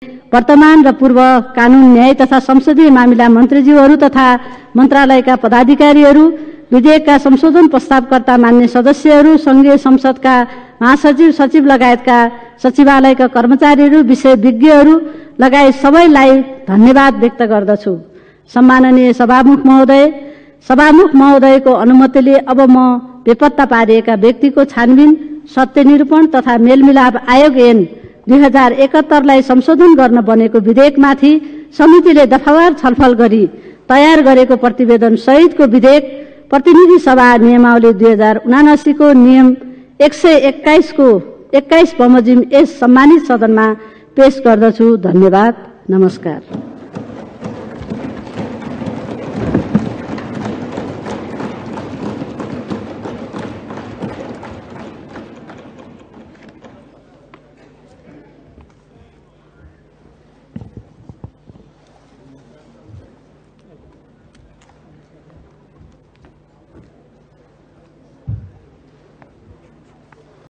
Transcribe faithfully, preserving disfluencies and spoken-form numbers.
वर्तमान र पूर्व कानून न्याय तथा संसदीय मामिला मन्त्रीज्यूहरू तथा मन्त्रालयका पदाधिकारीहरू, विधेयकका संशोधन प्रस्तावकर्ता मान्य सदस्यहरू, संघीय संसदका महासचिव, सचिव लगायतका सचिवालयका कर्मचारीहरू, विषय विज्ञहरू लगायत सबैलाई धन्यवाद व्यक्त गर्दछु। सम्माननीय सभामुख महोदय, सभामुख महोदयको अनुमतिले अब म बेपत्ता पारिएका व्यक्तिको छानबिन, सत्य निरूपण तथा मेलमिलाप आयोग ऐन दुई हजार एकहत्तरलाई संशोधन गर्न बनेको विधेयकमाथि समितिले दफावार छलफल गरी तयार गरेको प्रतिवेदन सहितको विधेयक प्रतिनिधि सभा नियमावली दुई हजार उनासी को नियम एक सय एक्काइस को एक्काइस बमोजिम यस सम्मानित सदनमा पेश गर्दछु। धन्यवाद। नमस्कार।